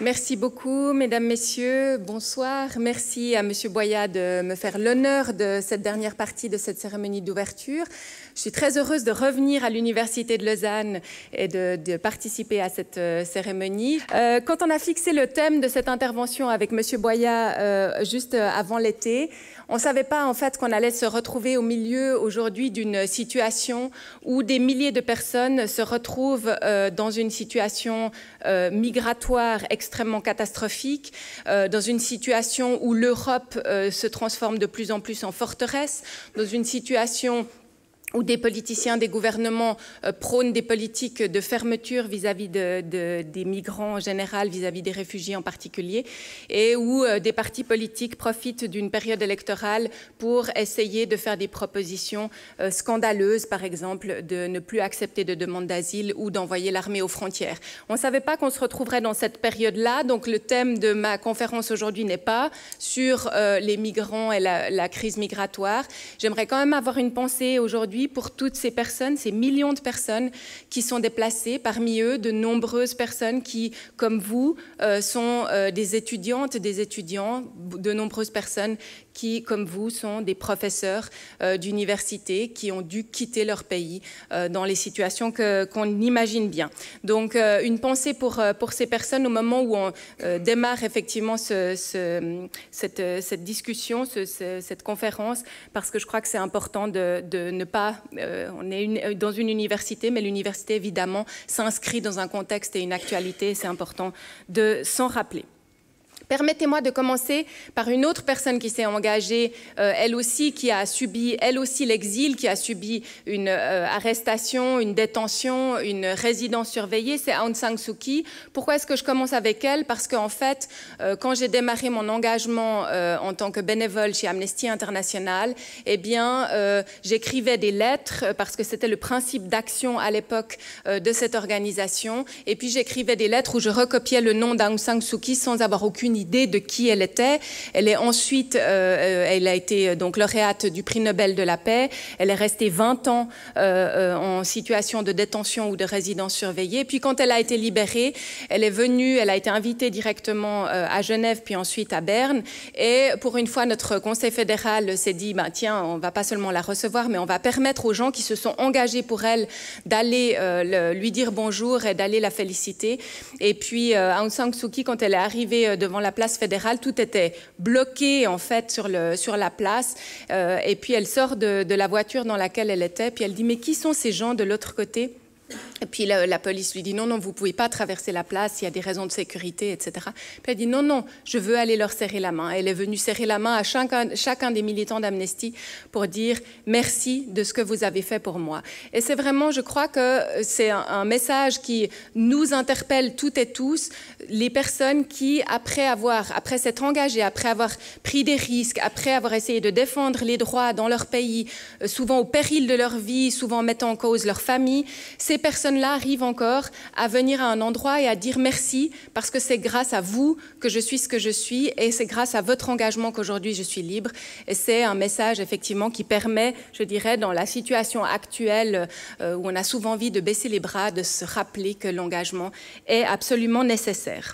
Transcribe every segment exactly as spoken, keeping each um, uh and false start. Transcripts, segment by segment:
Merci beaucoup, mesdames, messieurs. Bonsoir. Merci à monsieur Boya de me faire l'honneur de cette dernière partie de cette cérémonie d'ouverture. Je suis très heureuse de revenir à l'Université de Lausanne et de, de participer à cette euh, cérémonie. Euh, quand on a fixé le thème de cette intervention avec monsieur Boya euh, juste avant l'été, on ne savait pas en fait qu'on allait se retrouver au milieu aujourd'hui d'une situation où des milliers de personnes se retrouvent euh, dans une situation euh, migratoire extrêmement catastrophique, euh, dans une situation où l'Europe euh, se transforme de plus en plus en forteresse, dans une situation où des politiciens, des gouvernements euh, prônent des politiques de fermeture vis-à-vis de, de, des migrants en général, vis-à-vis des réfugiés en particulier, et où euh, des partis politiques profitent d'une période électorale pour essayer de faire des propositions euh, scandaleuses, par exemple, de ne plus accepter de demandes d'asile ou d'envoyer l'armée aux frontières. On ne savait pas qu'on se retrouverait dans cette période-là, donc le thème de ma conférence aujourd'hui n'est pas sur euh, les migrants et la, la crise migratoire. J'aimerais quand même avoir une pensée aujourd'hui pour toutes ces personnes, ces millions de personnes qui sont déplacées, parmi eux de nombreuses personnes qui, comme vous, euh, sont euh, des étudiantes, des étudiants, de nombreuses personnes qui, comme vous, sont des professeurs euh, d'université qui ont dû quitter leur pays euh, dans les situations que, qu'on imagine bien. Donc, euh, une pensée pour, euh, pour ces personnes au moment où on euh, démarre effectivement ce, ce, cette, cette discussion, ce, ce, cette conférence, parce que je crois que c'est important de, de ne pas... Euh, on est une, dans une université, mais l'université, évidemment, s'inscrit dans un contexte et une actualité, c'est important de s'en rappeler. Permettez-moi de commencer par une autre personne qui s'est engagée, euh, elle aussi, qui a subi, elle aussi, l'exil, qui a subi une euh, arrestation, une détention, une résidence surveillée, c'est Aung San Suu Kyi. Pourquoi est-ce que je commence avec elle? Parce qu'en fait, euh, quand j'ai démarré mon engagement euh, en tant que bénévole chez Amnesty International, eh bien, euh, j'écrivais des lettres, parce que c'était le principe d'action à l'époque euh, de cette organisation, et puis j'écrivais des lettres où je recopiais le nom d'Aung San Suu Kyi sans avoir aucune idée de qui elle était. Elle est ensuite, euh, elle a été donc lauréate du prix Nobel de la paix. Elle est restée vingt ans euh, en situation de détention ou de résidence surveillée. Puis quand elle a été libérée, elle est venue, elle a été invitée directement euh, à Genève, puis ensuite à Berne. Et pour une fois, notre Conseil fédéral s'est dit, ben, tiens, on ne va pas seulement la recevoir, mais on va permettre aux gens qui se sont engagés pour elle d'aller euh, le, lui dire bonjour et d'aller la féliciter. Et puis euh, Aung San Suu Kyi, quand elle est arrivée devant la place fédérale, tout était bloqué en fait sur, le, sur la place, euh, et puis elle sort de, de la voiture dans laquelle elle était, puis elle dit mais qui sont ces gens de l'autre côté? Et puis la, la police lui dit non, non, vous ne pouvez pas traverser la place, il y a des raisons de sécurité, et cetera. Puis elle dit non, non, je veux aller leur serrer la main. Elle est venue serrer la main à chacun, chacun des militants d'Amnesty pour dire merci de ce que vous avez fait pour moi. Et c'est vraiment, je crois que c'est un, un message qui nous interpelle toutes et tous, les personnes qui, après avoir, après s'être engagées, après avoir pris des risques, après avoir essayé de défendre les droits dans leur pays, souvent au péril de leur vie, souvent mettant en cause leur famille, ces personnes là arrivent encore à venir à un endroit et à dire merci parce que c'est grâce à vous que je suis ce que je suis et c'est grâce à votre engagement qu'aujourd'hui je suis libre. Et c'est un message effectivement qui permet, je dirais, dans la situation actuelle euh, où on a souvent envie de baisser les bras, de se rappeler que l'engagement est absolument nécessaire.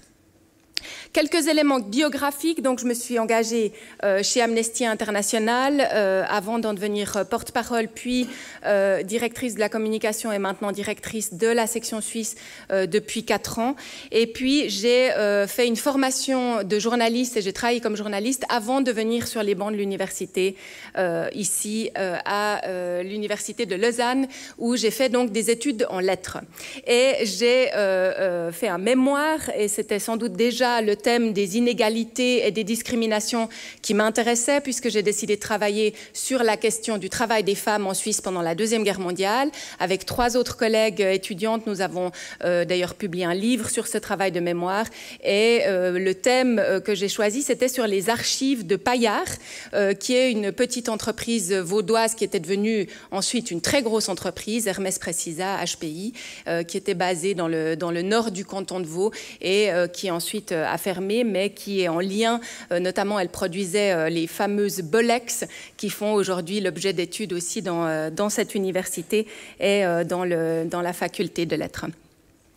Quelques éléments biographiques, donc je me suis engagée euh, chez Amnesty International euh, avant d'en devenir porte-parole, puis euh, directrice de la communication et maintenant directrice de la section suisse euh, depuis quatre ans. Et puis j'ai euh, fait une formation de journaliste et j'ai travaillé comme journaliste avant de venir sur les bancs de l'université euh, ici euh, à euh, l'université de Lausanne où j'ai fait donc des études en lettres. Et j'ai euh, euh, fait un mémoire et c'était sans doute déjà le thème des inégalités et des discriminations qui m'intéressait puisque j'ai décidé de travailler sur la question du travail des femmes en Suisse pendant la Deuxième Guerre mondiale. Avec trois autres collègues étudiantes, nous avons euh, d'ailleurs publié un livre sur ce travail de mémoire et euh, le thème que j'ai choisi, c'était sur les archives de Payard, euh, qui est une petite entreprise vaudoise qui était devenue ensuite une très grosse entreprise, Hermès Precisa, H P I, euh, qui était basée dans le, dans le nord du canton de Vaud et euh, qui ensuite a fermé, mais qui est en lien, euh, notamment elle produisait euh, les fameuses Bolex qui font aujourd'hui l'objet d'études aussi dans, euh, dans cette université et euh, dans, le, dans la faculté de lettres.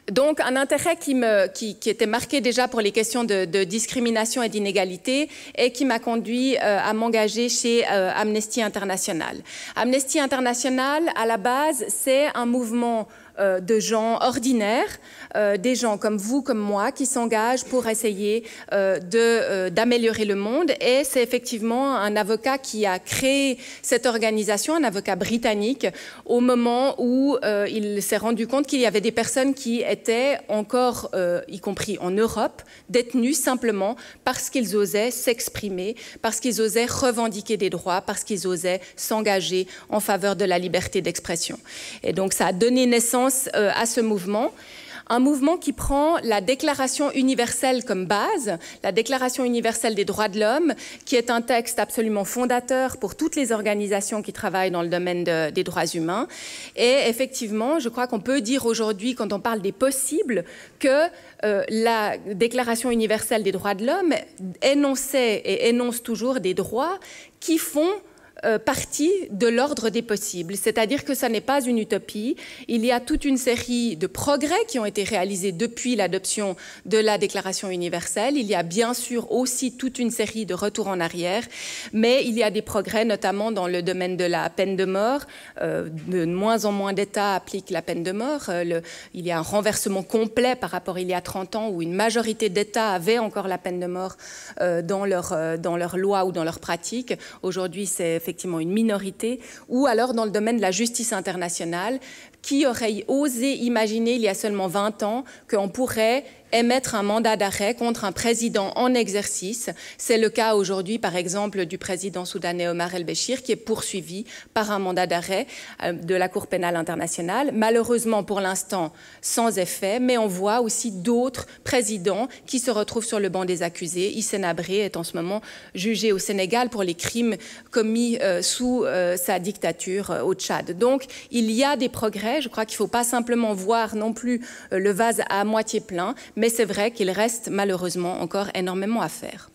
Donc, un intérêt qui, me, qui, qui était marqué déjà pour les questions de, de discrimination et d'inégalité et qui m'a conduit euh, à m'engager chez euh, Amnesty International. Amnesty International, à la base, c'est un mouvement euh, de gens ordinaires, euh, des gens comme vous, comme moi, qui s'engagent pour essayer euh, de, euh, d'améliorer le monde. Et c'est effectivement un avocat qui a créé cette organisation, un avocat britannique, au moment où euh, il s'est rendu compte qu'il y avait des personnes qui étaient encore, euh, y compris en Europe, détenus simplement parce qu'ils osaient s'exprimer, parce qu'ils osaient revendiquer des droits, parce qu'ils osaient s'engager en faveur de la liberté d'expression. Et donc ça a donné naissance euh, à ce mouvement. Un mouvement qui prend la Déclaration universelle comme base, la Déclaration universelle des droits de l'homme, qui est un texte absolument fondateur pour toutes les organisations qui travaillent dans le domaine de, des droits humains. Et effectivement, je crois qu'on peut dire aujourd'hui, quand on parle des possibles, que euh, la Déclaration universelle des droits de l'homme énonçait et énonce toujours des droits qui font Euh, partie de l'ordre des possibles, c'est-à-dire que ça n'est pas une utopie. Il y a toute une série de progrès qui ont été réalisés depuis l'adoption de la Déclaration universelle. Il y a bien sûr aussi toute une série de retours en arrière, mais il y a des progrès, notamment dans le domaine de la peine de mort. Euh, de moins en moins d'États appliquent la peine de mort. Euh, le, il y a un renversement complet par rapport à il y a trente ans, où une majorité d'États avaient encore la peine de mort euh, dans leur, euh, dans leur loi ou dans leur pratique. Aujourd'hui, c'est effectivement une minorité, ou alors dans le domaine de la justice internationale. Qui aurait osé imaginer il y a seulement vingt ans qu'on pourrait émettre un mandat d'arrêt contre un président en exercice? C'est le cas aujourd'hui, par exemple, du président soudanais Omar el-Béchir, qui est poursuivi par un mandat d'arrêt de la Cour pénale internationale. Malheureusement, pour l'instant, sans effet, mais on voit aussi d'autres présidents qui se retrouvent sur le banc des accusés. Hissène Habré est en ce moment jugé au Sénégal pour les crimes commis euh, sous euh, sa dictature euh, au Tchad. Donc, il y a des progrès. Je crois qu'il ne faut pas simplement voir non plus le vase à moitié plein, mais c'est vrai qu'il reste malheureusement encore énormément à faire.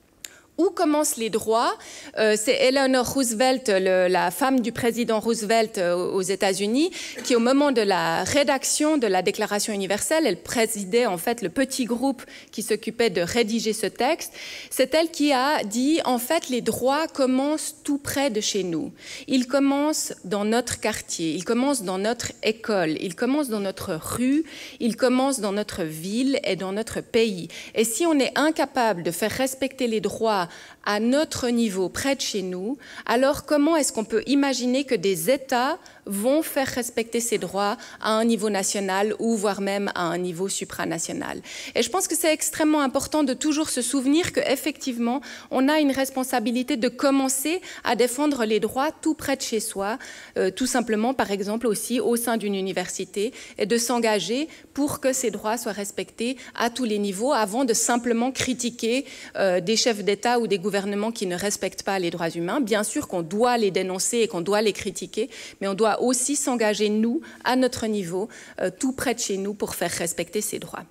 Où commencent les droits? euh, C'est Eleanor Roosevelt, le, la femme du président Roosevelt euh, aux États-Unis, qui au moment de la rédaction de la Déclaration universelle, elle présidait en fait le petit groupe qui s'occupait de rédiger ce texte. C'est elle qui a dit, en fait, les droits commencent tout près de chez nous. Ils commencent dans notre quartier, ils commencent dans notre école, ils commencent dans notre rue, ils commencent dans notre ville et dans notre pays. Et si on est incapable de faire respecter les droits à notre niveau, près de chez nous, alors comment est-ce qu'on peut imaginer que des États vont faire respecter ces droits à un niveau national ou voire même à un niveau supranational? Et je pense que c'est extrêmement important de toujours se souvenir qu'effectivement, on a une responsabilité de commencer à défendre les droits tout près de chez soi, euh, tout simplement, par exemple, aussi au sein d'une université, et de s'engager pour que ces droits soient respectés à tous les niveaux avant de simplement critiquer euh, des chefs d'État ou des gouvernements qui ne respectent pas les droits humains. Bien sûr qu'on doit les dénoncer et qu'on doit les critiquer, mais on doit aussi s'engager, nous, à notre niveau, euh, tout près de chez nous, pour faire respecter ces droits.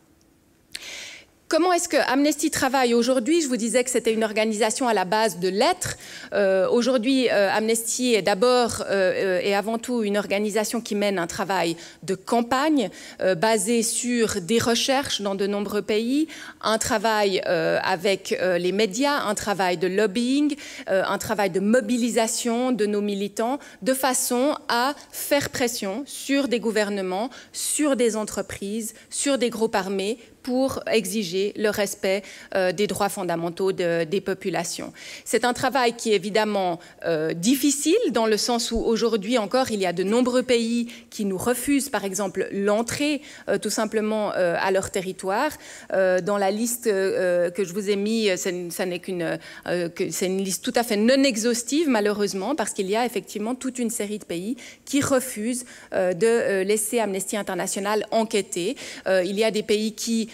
Comment est-ce que Amnesty travaille aujourd'hui? Je vous disais que c'était une organisation à la base de lettres. Euh, aujourd'hui, euh, Amnesty est d'abord euh, et avant tout une organisation qui mène un travail de campagne euh, basé sur des recherches dans de nombreux pays, un travail euh, avec euh, les médias, un travail de lobbying, euh, un travail de mobilisation de nos militants, de façon à faire pression sur des gouvernements, sur des entreprises, sur des groupes armés, pour exiger le respect euh, des droits fondamentaux de, des populations. C'est un travail qui est évidemment euh, difficile, dans le sens où aujourd'hui encore, il y a de nombreux pays qui nous refusent, par exemple, l'entrée euh, tout simplement euh, à leur territoire. Euh, dans la liste euh, que je vous ai mis, ça n'est qu'une, euh, que, c'est une liste tout à fait non exhaustive, malheureusement, parce qu'il y a effectivement toute une série de pays qui refusent euh, de euh, laisser Amnesty International enquêter. Euh, il y a des pays qui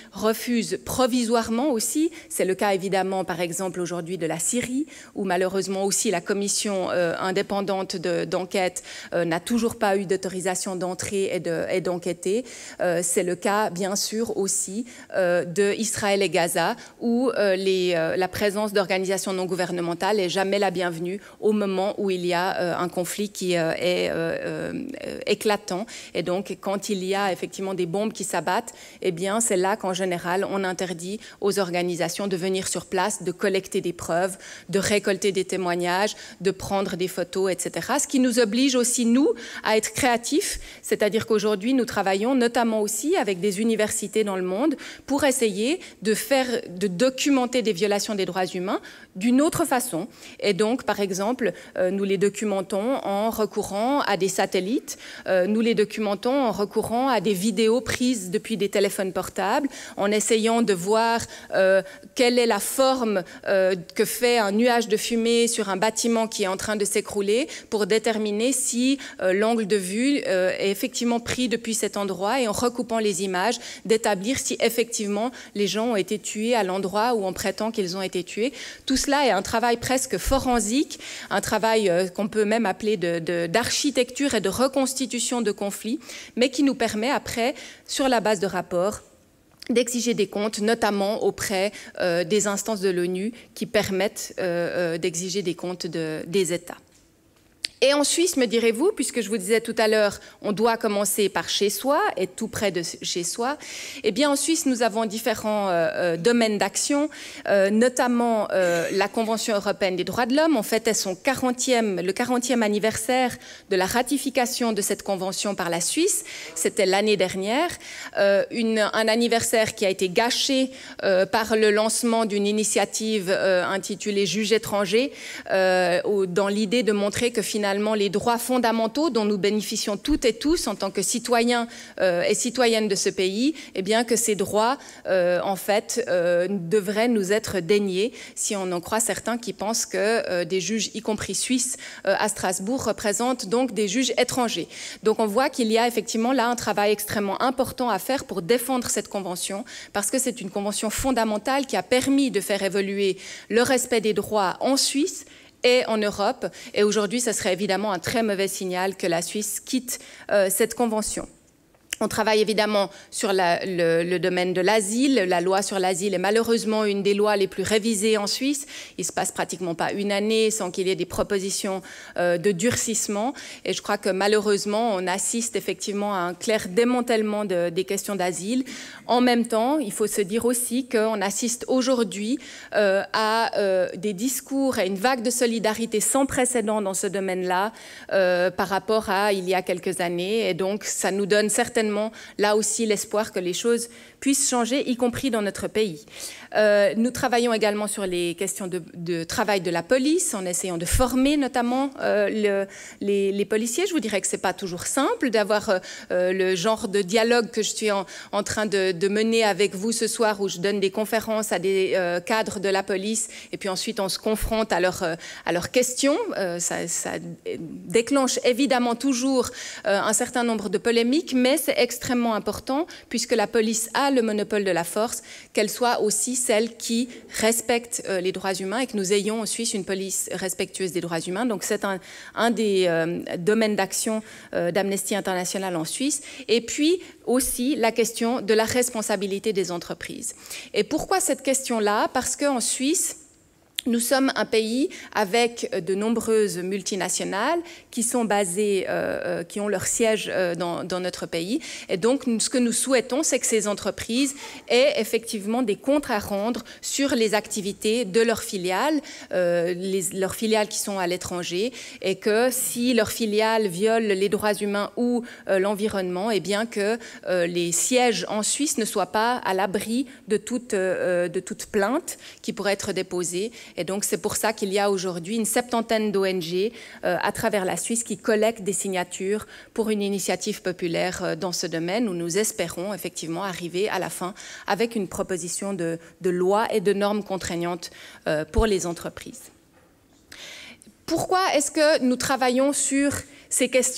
refusent provisoirement aussi. C'est le cas évidemment par exemple aujourd'hui de la Syrie, où malheureusement aussi la commission euh, indépendante d'enquête de, euh, n'a toujours pas eu d'autorisation d'entrer et d'enquêter. De, euh, c'est le cas bien sûr aussi euh, d'Israël et Gaza, où euh, les, euh, la présence d'organisations non gouvernementales n'est jamais la bienvenue au moment où il y a euh, un conflit qui euh, est euh, euh, éclatant. Et donc quand il y a effectivement des bombes qui s'abattent, eh bien c'est là qu'en général on interdit aux organisations de venir sur place, de collecter des preuves, de récolter des témoignages, de prendre des photos, et cetera. Ce qui nous oblige aussi, nous, à être créatifs, c'est-à-dire qu'aujourd'hui, nous travaillons notamment aussi avec des universités dans le monde pour essayer de faire, de documenter des violations des droits humains d'une autre façon. Et donc, par exemple, euh, nous les documentons en recourant à des satellites, euh, nous les documentons en recourant à des vidéos prises depuis des téléphones portables, en essayant de voir euh, quelle est la forme euh, que fait un nuage de fumée sur un bâtiment qui est en train de s'écrouler pour déterminer si euh, l'angle de vue euh, est effectivement pris depuis cet endroit, et en recoupant les images, d'établir si effectivement les gens ont été tués à l'endroit où on prétend qu'ils ont été tués. Tout cela est un travail presque forensique, un travail euh, qu'on peut même appeler d'architecture et de reconstitution de conflits, mais qui nous permet après, sur la base de rapports, d'exiger des comptes, notamment auprès euh, des instances de l'ONU qui permettent euh, euh, d'exiger des comptes de, des États. Et en Suisse, me direz-vous, puisque je vous disais tout à l'heure, on doit commencer par chez soi, et tout près de chez soi, eh bien en Suisse, nous avons différents euh, domaines d'action, euh, notamment euh, la Convention européenne des droits de l'homme. En fait, elles sont quarantième, le quarantième anniversaire de la ratification de cette convention par la Suisse. C'était l'année dernière. Euh, une, un anniversaire qui a été gâché euh, par le lancement d'une initiative euh, intitulée « Juges étrangers euh, », dans l'idée de montrer que finalement, les droits fondamentaux dont nous bénéficions toutes et tous en tant que citoyens euh, et citoyennes de ce pays, eh bien que ces droits, euh, en fait, euh, devraient nous être déniés, si on en croit certains qui pensent que euh, des juges, y compris suisses, euh, à Strasbourg, représentent donc des juges étrangers. Donc on voit qu'il y a effectivement là un travail extrêmement important à faire pour défendre cette convention, parce que c'est une convention fondamentale qui a permis de faire évoluer le respect des droits en Suisse et en Europe. Et aujourd'hui, ce serait évidemment un très mauvais signal que la Suisse quitte euh, cette convention. On travaille évidemment sur la, le, le domaine de l'asile. La loi sur l'asile est malheureusement une des lois les plus révisées en Suisse. Il ne se passe pratiquement pas une année sans qu'il y ait des propositions euh, de durcissement. Et je crois que malheureusement, on assiste effectivement à un clair démantèlement de, des questions d'asile. En même temps, il faut se dire aussi qu'on assiste aujourd'hui euh, à euh, des discours, à une vague de solidarité sans précédent dans ce domaine-là euh, par rapport à il y a quelques années. Et donc, ça nous donne certainement là aussi l'espoir que les choses puissent changer, y compris dans notre pays. Euh, nous travaillons également sur les questions de, de travail de la police, en essayant de former notamment euh, le, les, les policiers. Je vous dirais que ce n'est pas toujours simple d'avoir euh, le genre de dialogue que je suis en, en train de, de mener avec vous ce soir, où je donne des conférences à des euh, cadres de la police, et puis ensuite on se confronte à, leur, euh, à leurs questions. Euh, ça, ça déclenche évidemment toujours euh, un certain nombre de polémiques, mais c'est extrêmement important, puisque la police a le monopole de la force, qu'elle soit aussi celle qui respecte euh, les droits humains, et que nous ayons en Suisse une police respectueuse des droits humains. Donc c'est un, un des euh, domaines d'action euh, d'Amnesty International en Suisse. Et puis aussi la question de la responsabilité des entreprises. Et pourquoi cette question-là? Parce qu'en Suisse, nous sommes un pays avec de nombreuses multinationales qui sont basées, euh, qui ont leur siège euh, dans, dans notre pays. Et donc, ce que nous souhaitons, c'est que ces entreprises aient effectivement des comptes à rendre sur les activités de leurs filiales, euh, les, leurs filiales qui sont à l'étranger, et que si leurs filiales violent les droits humains ou euh, l'environnement, eh bien que euh, les sièges en Suisse ne soient pas à l'abri de toute, euh, de toute plainte qui pourrait être déposée. Et donc, c'est pour ça qu'il y a aujourd'hui une septantaine d'O N G euh, à travers la Suisse qui collectent des signatures pour une initiative populaire euh, dans ce domaine, où nous espérons effectivement arriver à la fin avec une proposition de, de loi et de normes contraignantes euh, pour les entreprises. Pourquoi est-ce que nous travaillons sur ces questions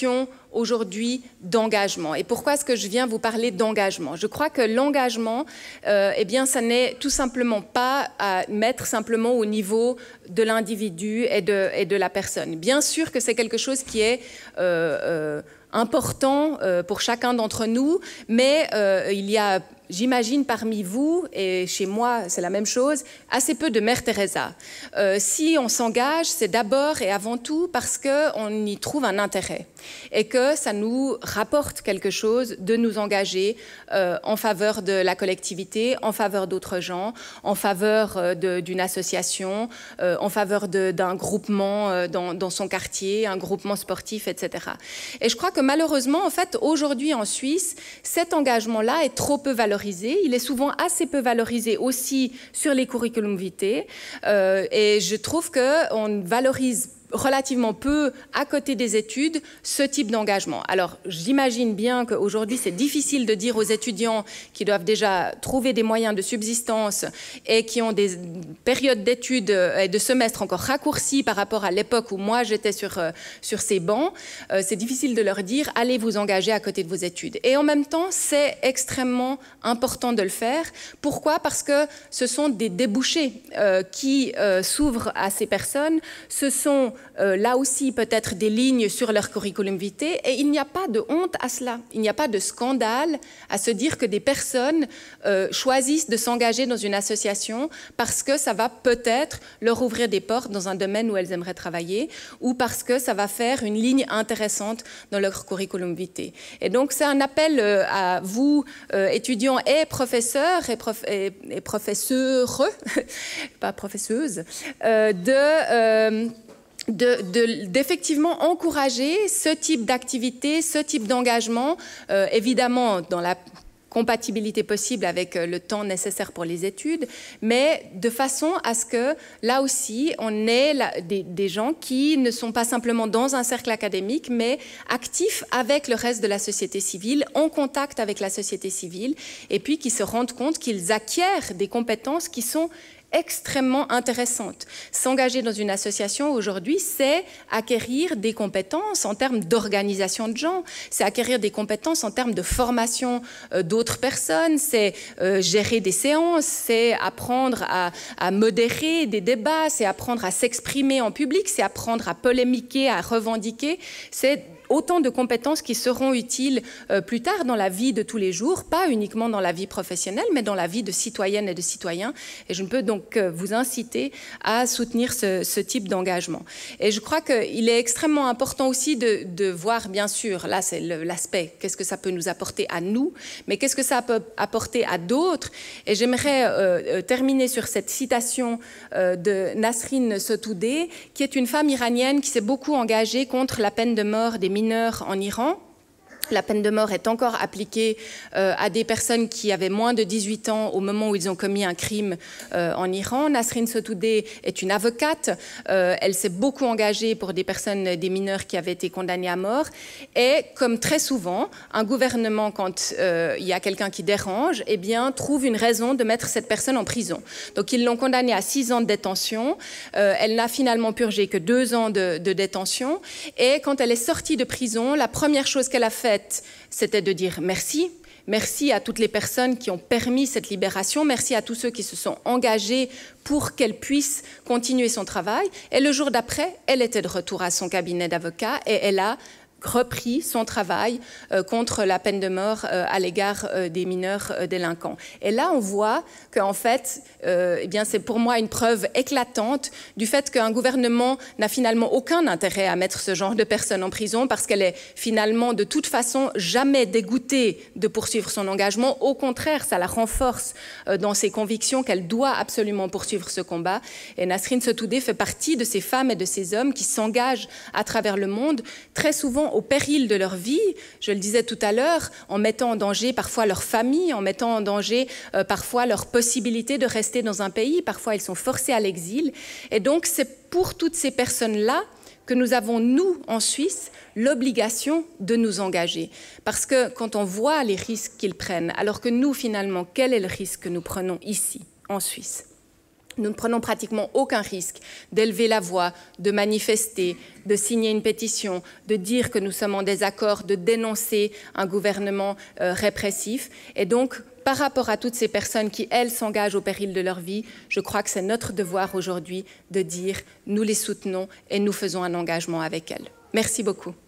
aujourd'hui d'engagement. Et pourquoi est-ce que je viens vous parler d'engagement? Je crois que l'engagement, euh, eh bien, ça n'est tout simplement pas à mettre simplement au niveau de l'individu et de, et de la personne. Bien sûr que c'est quelque chose qui est euh, euh, important euh, pour chacun d'entre nous, mais euh, il y a, j'imagine, parmi vous, et chez moi c'est la même chose, assez peu de Mère Teresa. Euh, si on s'engage, c'est d'abord et avant tout parce qu'on y trouve un intérêt et que ça nous rapporte quelque chose de nous engager euh, en faveur de la collectivité, en faveur d'autres gens, en faveur euh, d'une association, euh, en faveur d'un groupement euh, dans, dans son quartier, un groupement sportif, et cetera. Et je crois que malheureusement, en fait, aujourd'hui en Suisse, cet engagement-là est trop peu valorisé. Il est souvent assez peu valorisé aussi sur les curriculum vitae. Euh, et je trouve qu'on valorise relativement peu, à côté des études, ce type d'engagement. Alors, j'imagine bien qu'aujourd'hui, c'est difficile de dire aux étudiants qui doivent déjà trouver des moyens de subsistance et qui ont des périodes d'études et de semestres encore raccourcies par rapport à l'époque où moi, j'étais sur, sur ces bancs. Euh, c'est difficile de leur dire, allez vous engager à côté de vos études. Et en même temps, c'est extrêmement important de le faire. Pourquoi? Parce que ce sont des débouchés euh, qui euh, s'ouvrent à ces personnes. Ce sont Euh, là aussi peut-être des lignes sur leur curriculum vitae, et il n'y a pas de honte à cela, il n'y a pas de scandale à se dire que des personnes euh, choisissent de s'engager dans une association parce que ça va peut-être leur ouvrir des portes dans un domaine où elles aimeraient travailler, ou parce que ça va faire une ligne intéressante dans leur curriculum vitae. Et donc c'est un appel euh, à vous, euh, étudiants et professeurs et, prof et, et professeurs, pas professeuses, euh, de... Euh, d'effectivement de, de, encourager ce type d'activité, ce type d'engagement, euh, évidemment dans la compatibilité possible avec le temps nécessaire pour les études, mais de façon à ce que, là aussi, on ait la, des, des gens qui ne sont pas simplement dans un cercle académique, mais actifs avec le reste de la société civile, en contact avec la société civile, et puis qui se rendent compte qu'ils acquièrent des compétences qui sont extrêmement intéressante. S'engager dans une association aujourd'hui, c'est acquérir des compétences en termes d'organisation de gens, c'est acquérir des compétences en termes de formation euh, d'autres personnes, c'est euh, gérer des séances, c'est apprendre à, à modérer des débats, c'est apprendre à s'exprimer en public, c'est apprendre à polémiquer, à revendiquer, c'est autant de compétences qui seront utiles euh, plus tard dans la vie de tous les jours, pas uniquement dans la vie professionnelle, mais dans la vie de citoyennes et de citoyens. Et je ne peux donc euh, vous inciter à soutenir ce, ce type d'engagement. Et je crois qu'il est extrêmement important aussi de, de voir, bien sûr, là c'est l'aspect, qu'est-ce que ça peut nous apporter à nous, mais qu'est-ce que ça peut apporter à d'autres. Et j'aimerais euh, terminer sur cette citation euh, de Nasrin Sotoudeh, qui est une femme iranienne qui s'est beaucoup engagée contre la peine de mort des mineurs en Iran. La peine de mort est encore appliquée euh, à des personnes qui avaient moins de dix-huit ans au moment où ils ont commis un crime euh, en Iran. Nasrin Sotoudeh est une avocate. Euh, elle s'est beaucoup engagée pour des personnes, des mineurs qui avaient été condamnés à mort. Et comme très souvent, un gouvernement, quand euh, il y a quelqu'un qui dérange, eh bien, trouve une raison de mettre cette personne en prison. Donc, ils l'ont condamnée à six ans de détention. Euh, elle n'a finalement purgé que deux ans de, de détention. Et quand elle est sortie de prison, la première chose qu'elle a faite, c'était de dire merci. Merci à toutes les personnes qui ont permis cette libération. Merci à tous ceux qui se sont engagés pour qu'elle puisse continuer son travail. Et le jour d'après, elle était de retour à son cabinet d'avocat et elle a repris son travail euh, contre la peine de mort euh, à l'égard euh, des mineurs euh, délinquants. Et là, on voit qu'en fait, euh, eh bien, c'est pour moi une preuve éclatante du fait qu'un gouvernement n'a finalement aucun intérêt à mettre ce genre de personne en prison parce qu'elle est finalement de toute façon jamais dégoûtée de poursuivre son engagement. Au contraire, ça la renforce euh, dans ses convictions qu'elle doit absolument poursuivre ce combat. Et Nasrin Sotoudeh fait partie de ces femmes et de ces hommes qui s'engagent à travers le monde, très souvent au péril de leur vie, je le disais tout à l'heure, en mettant en danger parfois leur famille, en mettant en danger euh, parfois leur possibilité de rester dans un pays, parfois ils sont forcés à l'exil. Et donc c'est pour toutes ces personnes-là que nous avons, nous, en Suisse, l'obligation de nous engager. Parce que quand on voit les risques qu'ils prennent, alors que nous, finalement, quel est le risque que nous prenons ici, en Suisse ? Nous ne prenons pratiquement aucun risque d'élever la voix, de manifester, de signer une pétition, de dire que nous sommes en désaccord, de dénoncer un gouvernement euh, répressif. Et donc, par rapport à toutes ces personnes qui, elles, s'engagent au péril de leur vie, je crois que c'est notre devoir aujourd'hui de dire nous les soutenons et nous faisons un engagement avec elles. Merci beaucoup.